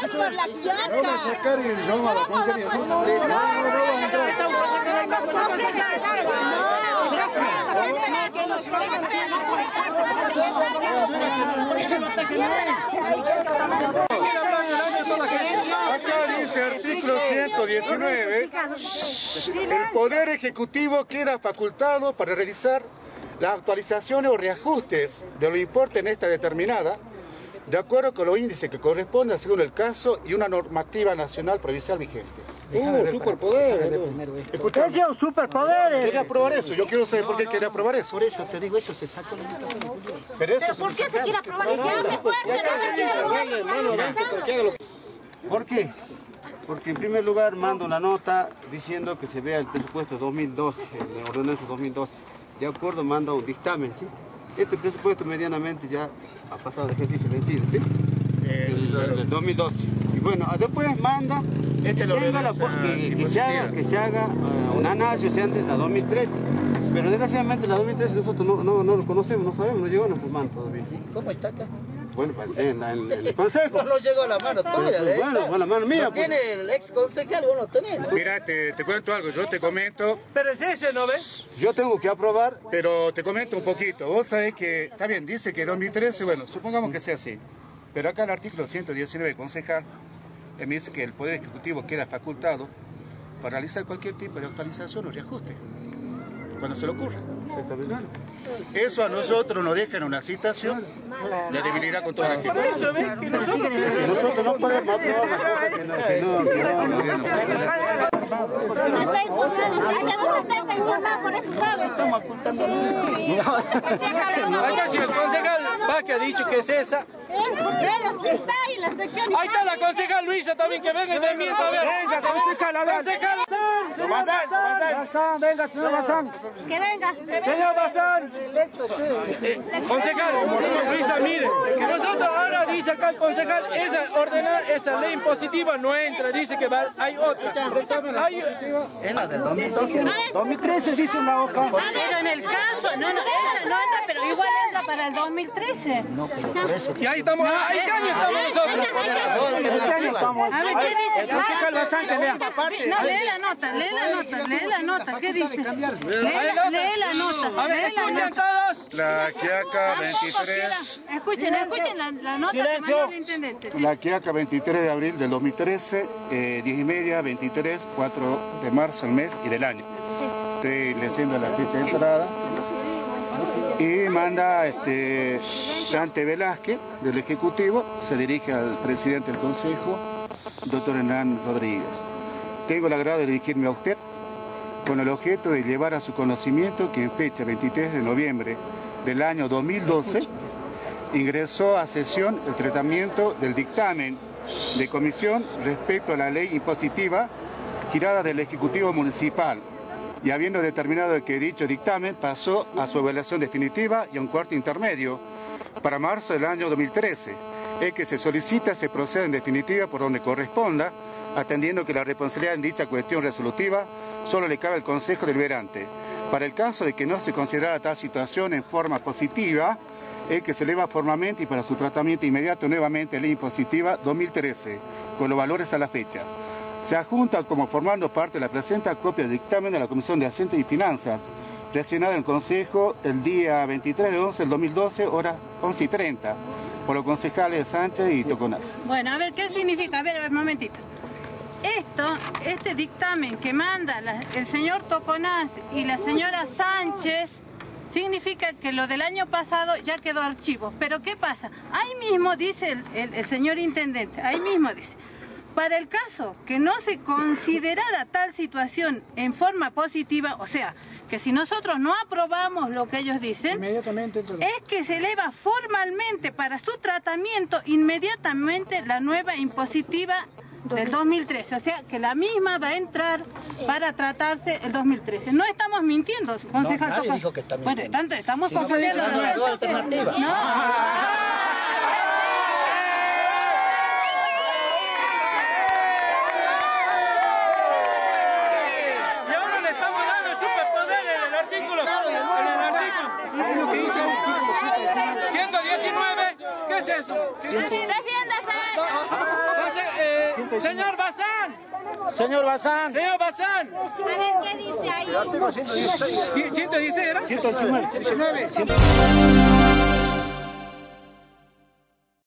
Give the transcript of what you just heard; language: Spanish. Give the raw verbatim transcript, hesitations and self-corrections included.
por la plata. Vamos a sacar y vamos a la comisaría. No, no, Acá dice artículo ciento diecinueve, el Poder Ejecutivo queda facultado para realizar las actualizaciones o reajustes de los importes en esta determinada, de acuerdo con los índices que corresponden según el caso y una normativa nacional provincial vigente. Uh, superpoderes. Escuchame. ¡Esos superpoderes! Quería aprobar eso, yo quiero saber por qué quería aprobar eso. Por eso te digo, eso se sacó el año pasado. Pero eso ¿Pero por qué se quiere aprobar eso? ¿Por qué? Porque en primer lugar mando una nota diciendo que se vea el presupuesto dos mil doce, la ordenanza dos mil doce. De acuerdo, mando un dictamen, ¿sí? Este presupuesto medianamente ya ha pasado de ejercicio vencido, ¿sí? El, el dos mil doce. Y bueno, después manda Este lo tenga la, que, que se haga, que se haga uh, un análisis antes de la dos mil trece. Pero desgraciadamente la dos mil trece nosotros no, no, no lo conocemos, no sabemos, no llegó a nuestras manos todavía. ¿Cómo está acá? Bueno, en, en, en el consejo. No llegó a la mano tuya, Pues, bueno, a la mano mía. Lo tiene el ex concejal, vos no tenés. Mira, te, te cuento algo, yo te comento, Pero es ese, ¿no ves? Yo tengo que aprobar. pero te comento un poquito. Vos sabés que, está bien, dice que dos mil trece, bueno, supongamos que sea así. Pero acá el artículo ciento diecinueve, concejal, eh, me dice que el Poder Ejecutivo queda facultado para realizar cualquier tipo de actualización o reajuste, cuando se le ocurra. Eso a nosotros nos deja en una situación de debilidad con toda la gente. Por eso, ¿ves? Que nosotros... Nosotros no podemos aprobar las cosas que no, que no, que no, que no. No está informado, sí, seguro está, está informado, por eso sabe. Estamos ocultando. Acá si el concejal Vázquez ha dicho que es esa. Está ahí en la sección. Ahí está la concejal Luisa también, que venga y me mienta. A ver, venga, concejal, a ver. Concejal. Bazán, venga, señor Bazán. Que venga. Señor Bazán. Eh, concejal, Luisa, mire, nosotros ahora dice acá el concejal, esa ordenar, esa ley impositiva no entra, dice que va, hay otra. Hay, Es la del dos mil doce. dos mil trece dice en la hoja. Pero en el caso, no, no, esa no entra, pero igual entra para el dos mil trece. No, pero por eso. y ahí estamos, ahí qué año estamos nosotros. ¿Este año estamos? A ver, ¿qué dice? El concejal Bazán que lea. No, lee la nota, lee la nota, lee la nota, ¿qué dice? Lee la, lee la nota. A ver, lee la escuchen nota. todos. La Quiaca veintitrés, Escuchen, escuchen la, la nota que Silencio. mandó el intendente. ¿sí? la Quiaca veintitrés de abril del dos mil trece, eh, diez y media, veintitrés, cuatro de marzo, el mes y del año. Estoy leyendo la fecha de entrada. Y manda este, Dante Velázquez, del Ejecutivo, se dirige al presidente del Consejo, doctor Hernán Rodríguez. Tengo el agrado de dirigirme a usted con el objeto de llevar a su conocimiento que en fecha veintitrés de noviembre del año dos mil doce ingresó a sesión el tratamiento del dictamen de comisión respecto a la ley impositiva girada del Ejecutivo Municipal, y habiendo determinado que dicho dictamen pasó a su evaluación definitiva y a un cuarto intermedio para marzo del año dos mil trece, es que se solicita se proceda en definitiva por donde corresponda, atendiendo que la responsabilidad en dicha cuestión resolutiva solo le cabe al Consejo Deliberante. Para el caso de que no se considerara tal situación en forma positiva, es que se eleva formalmente y para su tratamiento inmediato nuevamente ley impositiva dos mil trece, con los valores a la fecha. Se adjunta como formando parte de la presente copia del dictamen de la Comisión de Hacienda y Finanzas, presionada en el Consejo el día veintitrés de once del dos mil doce, hora once y treinta, por los concejales Sánchez y Toconaz. Bueno, a ver, ¿qué significa? A ver, a ver, un momentito. Esto, este dictamen que manda la- el señor Toconaz y la señora Sánchez, significa que lo del año pasado ya quedó archivo. Pero ¿qué pasa? Ahí mismo dice el, el- el señor intendente, ahí mismo dice, para el caso que no se considerara tal situación en forma positiva, o sea, que si nosotros no aprobamos lo que ellos dicen, Inmediatamente entra la- es que se eleva formalmente para su tratamiento inmediatamente la nueva impositiva del dos mil trece, o sea que la misma va a entrar para tratarse el dos mil trece. No estamos mintiendo, concejal. nadie Toconaz. dijo que está Bueno, mintiendo. tanto, estamos Si no, confundiendo no, no, las no, cosas. alternativa. No. Y ahora le estamos dando superpoderes en el artículo. En el artículo ciento diecinueve, ¿qué es eso? Defiéndase. Entonces, eh, ciento diecinueve. Señor Bazán. Señor Bazán. Señor Bazán. A ver, ¿qué dice ahí? ciento dieciséis era. ciento diecinueve.